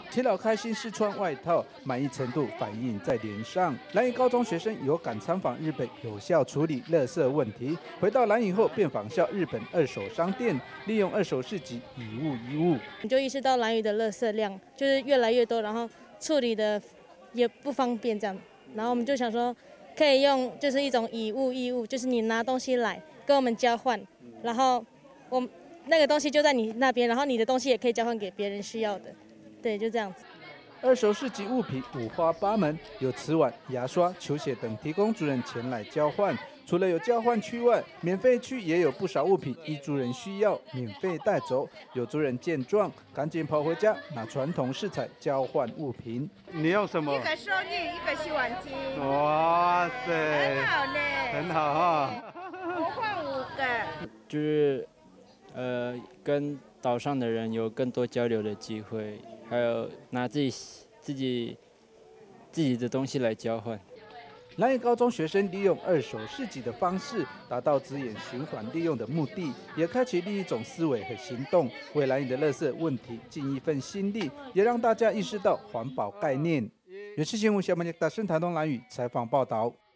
齐老开心试穿外套，满意程度反映在脸上。兰屿高中学生有感参访日本，有效处理垃圾问题。回到兰屿后，便仿效日本二手商店，利用二手市集以物易物。 你就意识到兰屿的垃圾量就是越来越多，然后处理的也不方便这样。然后我们就想说，可以用就是一种以物易物，就是你拿东西来跟我们交换，然后那个东西就在你那边，然后你的东西也可以交换给别人需要的。对，就这样子。 二手市集物品五花八门，有瓷碗、牙刷、球鞋等，提供主人前来交换。除了有交换区外，免费区也有不少物品，依主人需要免费带走。有主人见状，赶紧跑回家拿传统食材交换物品。 你用什么？ 一个手艺，一个洗碗机。 哇塞， 很好呢， 很好哈。 我换5个。 就是跟岛上的人有更多交流的机会，还有拿自己的东西来交换。 兰屿高中学生利用二手市集的方式，达到资源循环利用的目的，也开启另一种思维和行动，为兰屿的垃圾问题尽一份心力，也让大家意识到环保概念。原视新闻小马大生台东兰屿采访报道。